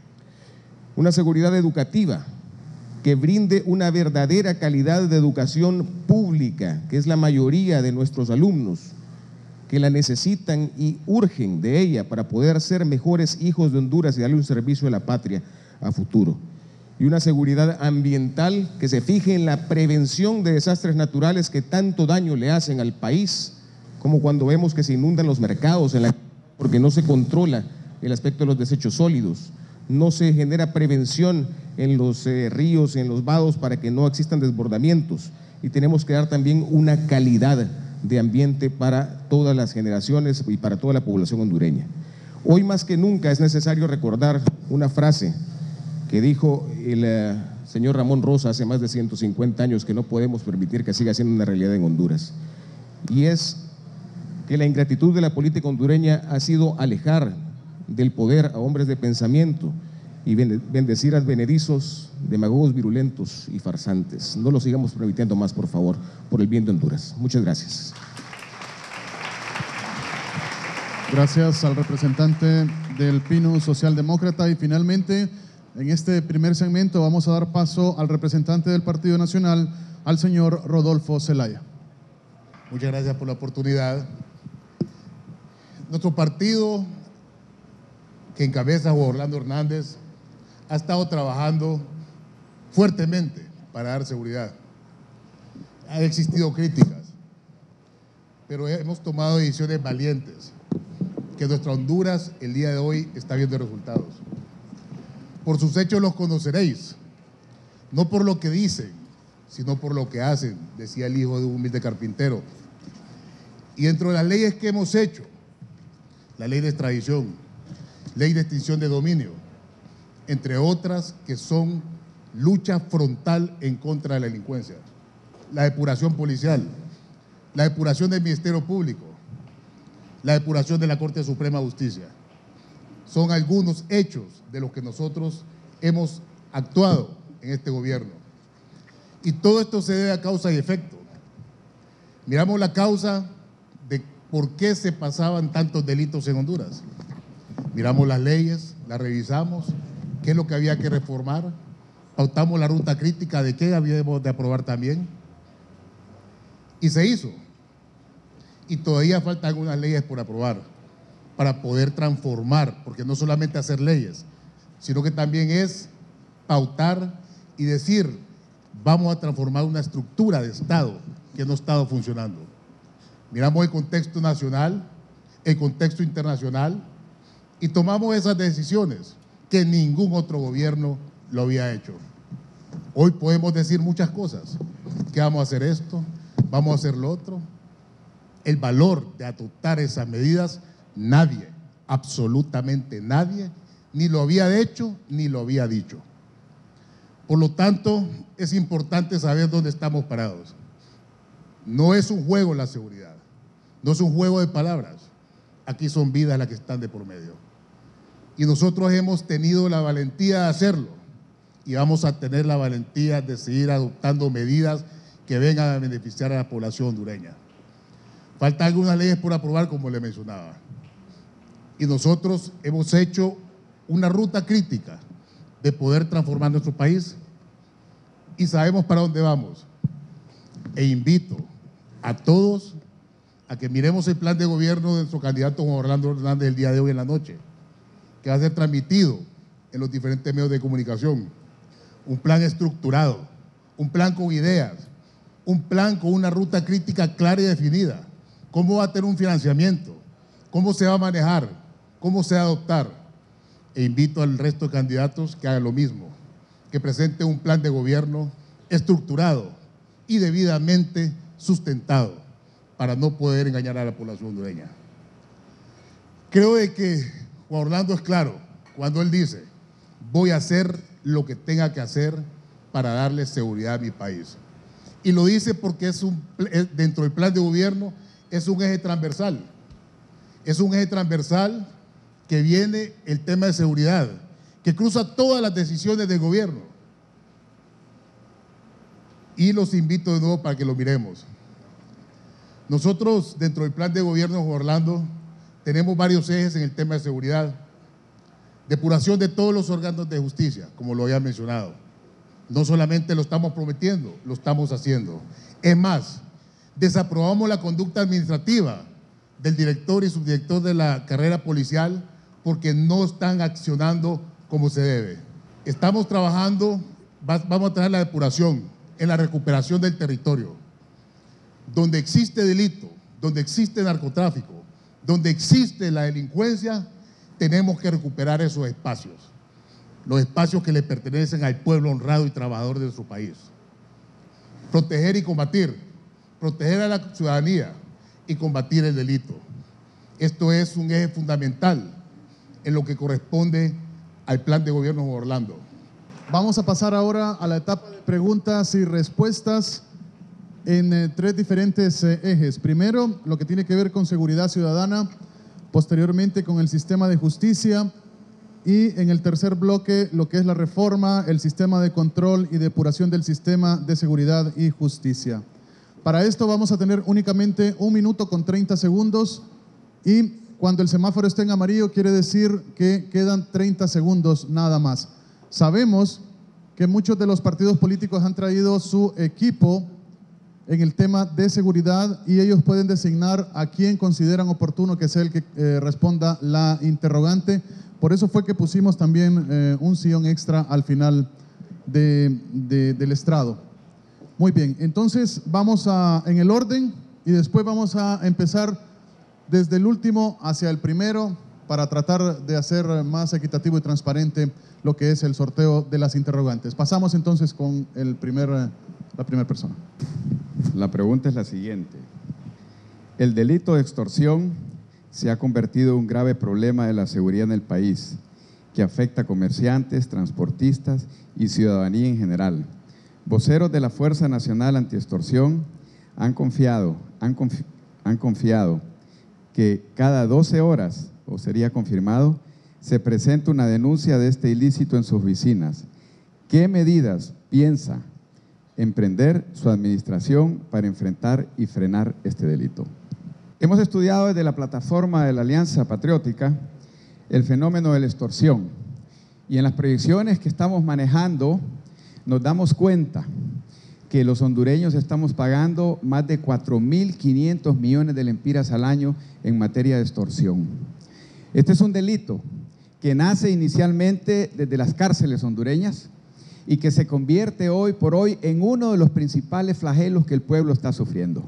Una seguridad educativa que brinde una verdadera calidad de educación pública, que es la mayoría de nuestros alumnos, que la necesitan y urgen de ella para poder ser mejores hijos de Honduras y darle un servicio a la patria a futuro. Y una seguridad ambiental que se fije en la prevención de desastres naturales que tanto daño le hacen al país, como cuando vemos que se inundan los mercados en la, porque no se controla el aspecto de los desechos sólidos, no se genera prevención en los eh, ríos, en los vados para que no existan desbordamientos, y tenemos que dar también una calidad de ambiente para todas las generaciones y para toda la población hondureña. Hoy más que nunca es necesario recordar una frase que dijo el uh, señor Ramón Rosa hace más de ciento cincuenta años, que no podemos permitir que siga siendo una realidad en Honduras, y es que la ingratitud de la política hondureña ha sido alejar del poder a hombres de pensamiento y bendecir advenedizos, demagogos virulentos y farsantes. No lo sigamos permitiendo más, por favor, por el bien de Honduras. Muchas gracias. Gracias al representante del Pino Socialdemócrata. Y finalmente, en este primer segmento vamos a dar paso al representante del Partido Nacional, al señor Rodolfo Zelaya. Muchas gracias por la oportunidad. Nuestro partido, que encabeza Juan Orlando Hernández, ha estado trabajando fuertemente para dar seguridad. Han existido críticas, pero hemos tomado decisiones valientes, que nuestra Honduras el día de hoy está viendo resultados. Por sus hechos los conoceréis, no por lo que dicen, sino por lo que hacen, decía el hijo de un humilde carpintero. Y dentro de las leyes que hemos hecho, la ley de extradición, ley de extinción de dominio, entre otras que son lucha frontal en contra de la delincuencia, la depuración policial, la depuración del Ministerio Público, la depuración de la Corte Suprema de Justicia. Son algunos hechos de los que nosotros hemos actuado en este gobierno. Y todo esto se debe a causa y efecto. Miramos la causa de por qué se pasaban tantos delitos en Honduras. Miramos las leyes, las revisamos, qué es lo que había que reformar, pautamos la ruta crítica de qué habíamos de aprobar también. Y se hizo. Y todavía faltan algunas leyes por aprobar para poder transformar, porque no solamente hacer leyes, sino que también es pautar y decir, vamos a transformar una estructura de Estado que no ha estado funcionando. Miramos el contexto nacional, el contexto internacional, y tomamos esas decisiones que ningún otro gobierno lo había hecho. Hoy podemos decir muchas cosas, que vamos a hacer esto, vamos a hacer lo otro. El valor de adoptar esas medidas, nadie, absolutamente nadie, ni lo había hecho ni lo había dicho. Por lo tanto, es importante saber dónde estamos parados. No es un juego la seguridad, no es un juego de palabras. Aquí son vidas las que están de por medio. Y nosotros hemos tenido la valentía de hacerlo y vamos a tener la valentía de seguir adoptando medidas que vengan a beneficiar a la población hondureña. Faltan algunas leyes por aprobar, como le mencionaba. Y nosotros hemos hecho una ruta crítica de poder transformar nuestro país y sabemos para dónde vamos. E invito a todos a que miremos el plan de gobierno de nuestro candidato Juan Orlando Hernández el día de hoy en la noche, que va a ser transmitido en los diferentes medios de comunicación. Un plan estructurado, un plan con ideas, un plan con una ruta crítica clara y definida. ¿Cómo va a tener un financiamiento? ¿Cómo se va a manejar? ¿Cómo se va a adoptar? E invito al resto de candidatos que hagan lo mismo, que presente un plan de gobierno estructurado y debidamente sustentado para no poder engañar a la población hondureña. Creo de que Juan Orlando es claro cuando él dice, voy a hacer lo que tenga que hacer para darle seguridad a mi país. Y lo dice porque es un, dentro del plan de gobierno es un eje transversal. Es un eje transversal que viene el tema de seguridad, que cruza todas las decisiones del gobierno. Y los invito de nuevo para que lo miremos. Nosotros, dentro del plan de gobierno de Juan Orlando, tenemos varios ejes en el tema de seguridad. Depuración de todos los órganos de justicia, como lo había mencionado. No solamente lo estamos prometiendo, lo estamos haciendo. Es más, desaprobamos la conducta administrativa del director y subdirector de la carrera policial porque no están accionando como se debe. Estamos trabajando, vamos a traer la depuración en la recuperación del territorio. Donde existe delito, donde existe narcotráfico, donde existe la delincuencia, tenemos que recuperar esos espacios. Los espacios que le pertenecen al pueblo honrado y trabajador de nuestro país. Proteger y combatir, proteger a la ciudadanía y combatir el delito. Esto es un eje fundamental en lo que corresponde al plan de gobierno de Orlando. Vamos a pasar ahora a la etapa de preguntas y respuestas en eh, tres diferentes eh, ejes. Primero, lo que tiene que ver con seguridad ciudadana, posteriormente con el sistema de justicia y en el tercer bloque lo que es la reforma, el sistema de control y depuración del sistema de seguridad y justicia. Para esto vamos a tener únicamente un minuto con treinta segundos y cuando el semáforo esté en amarillo quiere decir que quedan treinta segundos nada más. Sabemos que muchos de los partidos políticos han traído su equipo en el tema de seguridad y ellos pueden designar a quien consideran oportuno que sea el que eh, responda la interrogante. Por eso fue que pusimos también eh, un sillón extra al final de, de, del estrado. Muy bien, entonces vamos a, en el orden y después vamos a empezar desde el último hacia el primero para tratar de hacer más equitativo y transparente lo que es el sorteo de las interrogantes. Pasamos entonces con el primer, la primera persona. La pregunta es la siguiente. El delito de extorsión se ha convertido en un grave problema de la seguridad en el país, que afecta a comerciantes, transportistas y ciudadanía en general. Voceros de la Fuerza Nacional Antiextorsión han confiado, han, confi han confiado que cada doce horas, o sería confirmado, se presenta una denuncia de este ilícito en sus oficinas. ¿Qué medidas piensa emprender su administración para enfrentar y frenar este delito? Hemos estudiado desde la plataforma de la Alianza Patriótica el fenómeno de la extorsión y en las proyecciones que estamos manejando nos damos cuenta que los hondureños estamos pagando más de cuatro mil quinientos millones de lempiras al año en materia de extorsión. Este es un delito que nace inicialmente desde las cárceles hondureñas y que se convierte hoy por hoy en uno de los principales flagelos que el pueblo está sufriendo.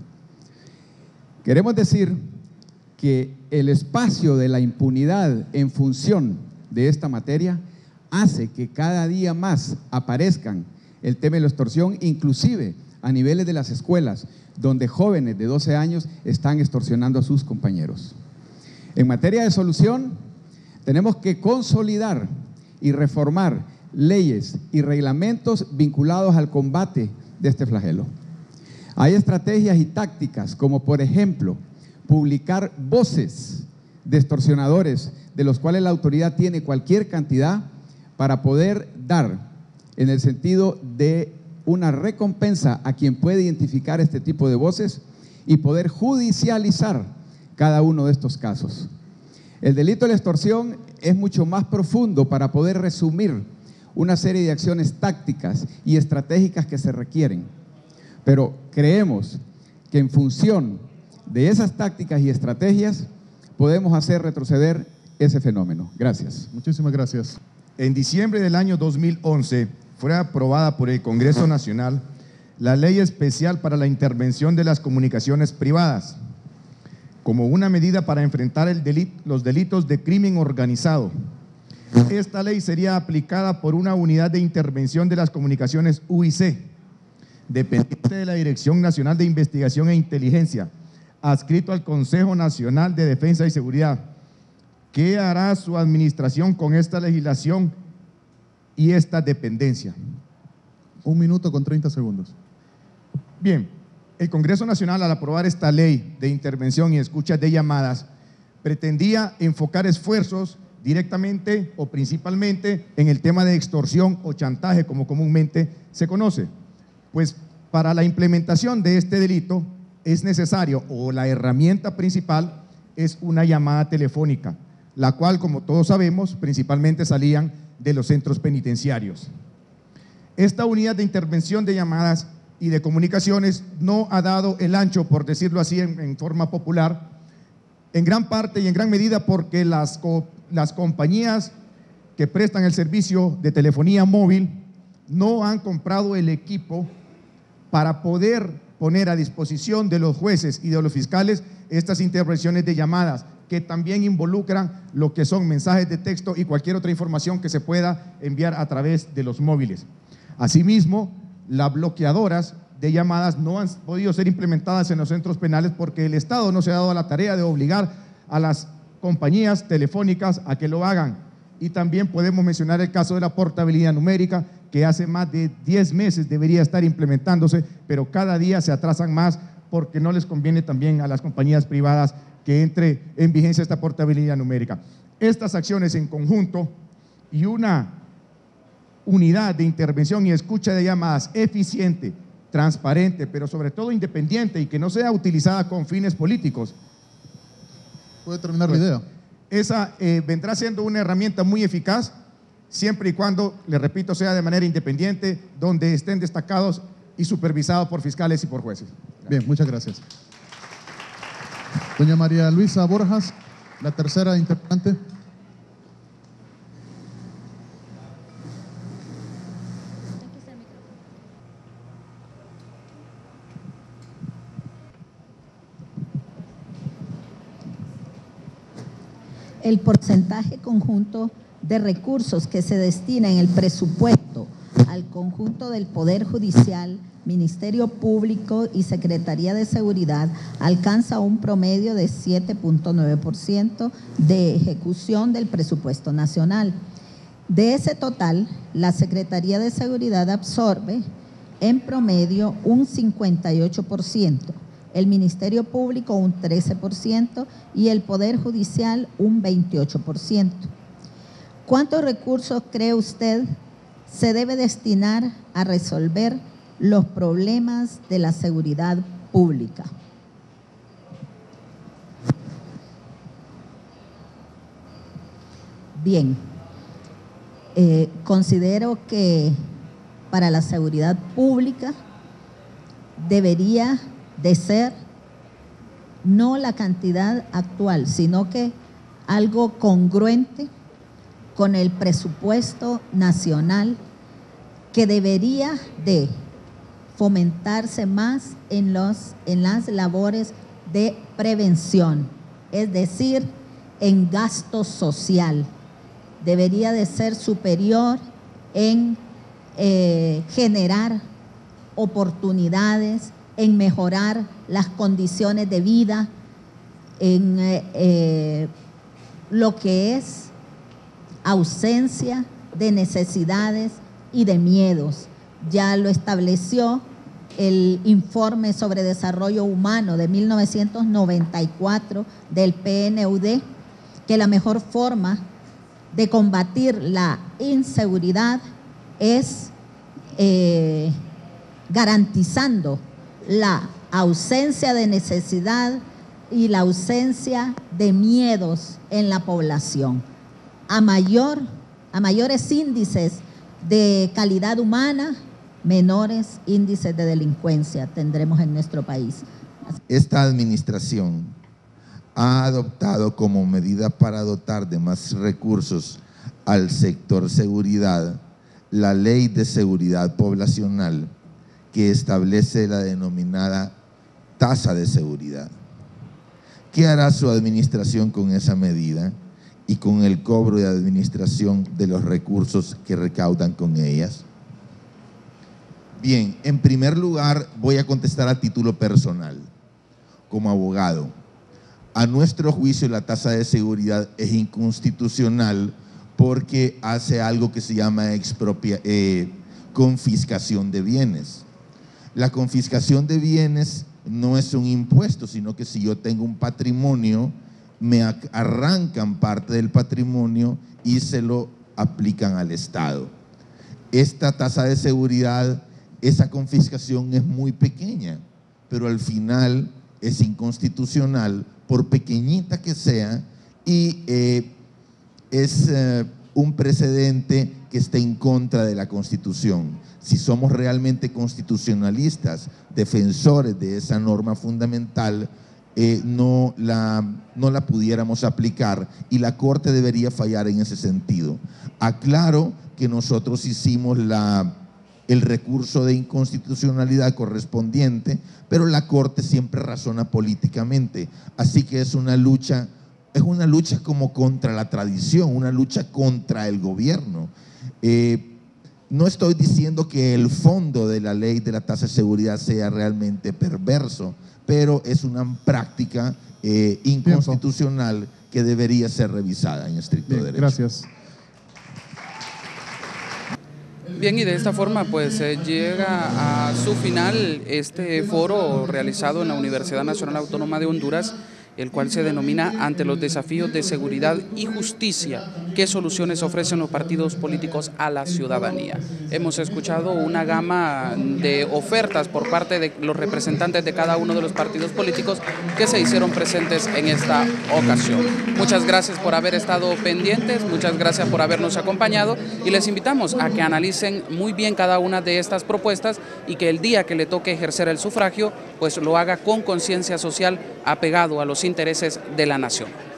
Queremos decir que el espacio de la impunidad en función de esta materia hace que cada día más aparezcan el tema de la extorsión, inclusive a niveles de las escuelas, donde jóvenes de doce años están extorsionando a sus compañeros. En materia de solución, tenemos que consolidar y reformar leyes y reglamentos vinculados al combate de este flagelo. Hay estrategias y tácticas como, por ejemplo, publicar voces de extorsionadores de los cuales la autoridad tiene cualquier cantidad para poder dar en el sentido de una recompensa a quien puede identificar este tipo de voces y poder judicializar cada uno de estos casos. El delito de la extorsión es mucho más profundo para poder resumir una serie de acciones tácticas y estratégicas que se requieren. Pero creemos que en función de esas tácticas y estrategias podemos hacer retroceder ese fenómeno. Gracias. Muchísimas gracias. En diciembre del año dos mil once fue aprobada por el Congreso Nacional la Ley Especial para la Intervención de las Comunicaciones Privadas, como una medida para enfrentar el delito, los delitos de crimen organizado. Esta ley sería aplicada por una unidad de intervención de las comunicaciones U I C, dependiente de la Dirección Nacional de Investigación e Inteligencia, adscrito al Consejo Nacional de Defensa y Seguridad. ¿Qué hará su administración con esta legislación y esta dependencia? Un minuto con treinta segundos. Bien, el Congreso Nacional, al aprobar esta ley de intervención y escucha de llamadas, pretendía enfocar esfuerzos directamente o principalmente en el tema de extorsión o chantaje, como comúnmente se conoce. Pues para la implementación de este delito es necesario, o la herramienta principal es una llamada telefónica, la cual, como todos sabemos, principalmente salían de los centros penitenciarios. Esta unidad de intervención de llamadas y de comunicaciones no ha dado el ancho, por decirlo así en, en forma popular, en gran parte y en gran medida porque las, co las compañías que prestan el servicio de telefonía móvil no han comprado el equipo para poder poner a disposición de los jueces y de los fiscales estas intervenciones de llamadas, que también involucran lo que son mensajes de texto y cualquier otra información que se pueda enviar a través de los móviles. Asimismo, las bloqueadoras de llamadas no han podido ser implementadas en los centros penales porque el Estado no se ha dado la tarea de obligar a las compañías telefónicas a que lo hagan. Y también podemos mencionar el caso de la portabilidad numérica, que hace más de diez meses debería estar implementándose, pero cada día se atrasan más porque no les conviene también a las compañías privadas que entre en vigencia esta portabilidad numérica. Estas acciones en conjunto y una unidad de intervención y escucha de llamadas eficiente, transparente, pero sobre todo independiente y que no sea utilizada con fines políticos. ¿Puede terminar la idea? Esa eh, vendrá siendo una herramienta muy eficaz siempre y cuando, le repito, sea de manera independiente, donde estén destacados y supervisados por fiscales y por jueces. Bien, muchas gracias. Doña María Luisa Borjas, la tercera interpelante. El porcentaje conjunto de recursos que se destina en el presupuesto al conjunto del Poder Judicial, Ministerio Público y Secretaría de Seguridad alcanza un promedio de siete punto nueve por ciento de ejecución del presupuesto nacional. De ese total, la Secretaría de Seguridad absorbe en promedio un cincuenta y ocho por ciento, el Ministerio Público un trece por ciento y el Poder Judicial un veintiocho por ciento. ¿Cuántos recursos cree usted se debe destinar a resolver los problemas de la seguridad pública? Bien, eh, considero que para la seguridad pública debería de ser no la cantidad actual, sino que algo congruente con el presupuesto nacional que debería de fomentarse más en, los, en las labores de prevención, es decir, en gasto social. Debería de ser superior en eh, generar oportunidades, en mejorar las condiciones de vida, en eh, eh, lo que es ausencia de necesidades y de miedos. Ya lo estableció el informe sobre desarrollo humano de mil novecientos noventa y cuatro del P N U D, que la mejor forma de combatir la inseguridad es eh, garantizando la ausencia de necesidad y la ausencia de miedos en la población. A, mayor, a mayores índices de calidad humana, menores índices de delincuencia tendremos en nuestro país. Esta administración ha adoptado como medida para dotar de más recursos al sector seguridad la Ley de Seguridad Poblacional, que establece la denominada tasa de seguridad. ¿Qué hará su administración con esa medida y con el cobro de administración de los recursos que recaudan con ellas? Bien, en primer lugar voy a contestar a título personal, como abogado. A nuestro juicio la tasa de seguridad es inconstitucional porque hace algo que se llama expropia, eh, confiscación de bienes. La confiscación de bienes no es un impuesto, sino que si yo tengo un patrimonio, me arrancan parte del patrimonio y se lo aplican al Estado. Esta tasa de seguridad, esa confiscación es muy pequeña, pero al final es inconstitucional, por pequeñita que sea, y eh, es eh, un precedente que está en contra de la Constitución. Si somos realmente constitucionalistas, defensores de esa norma fundamental, eh, no, la, no la pudiéramos aplicar y la Corte debería fallar en ese sentido. Aclaro que nosotros hicimos la, el recurso de inconstitucionalidad correspondiente, pero la Corte siempre razona políticamente, así que es una lucha, es una lucha como contra la tradición, una lucha contra el gobierno. Eh, No estoy diciendo que el fondo de la ley de la tasa de seguridad sea realmente perverso, pero es una práctica eh, inconstitucional Tiempo. que debería ser revisada en estricto Bien, derecho. Gracias. Bien, y de esta forma pues eh, llega a su final este foro realizado en la Universidad Nacional Autónoma de Honduras, el cual se denomina Ante los desafíos de seguridad y justicia, qué soluciones ofrecen los partidos políticos a la ciudadanía. Hemos escuchado una gama de ofertas por parte de los representantes de cada uno de los partidos políticos que se hicieron presentes en esta ocasión. Muchas gracias por haber estado pendientes, muchas gracias por habernos acompañado y les invitamos a que analicen muy bien cada una de estas propuestas y que el día que le toque ejercer el sufragio, pues lo haga con conciencia social apegado a los intereses de la nación.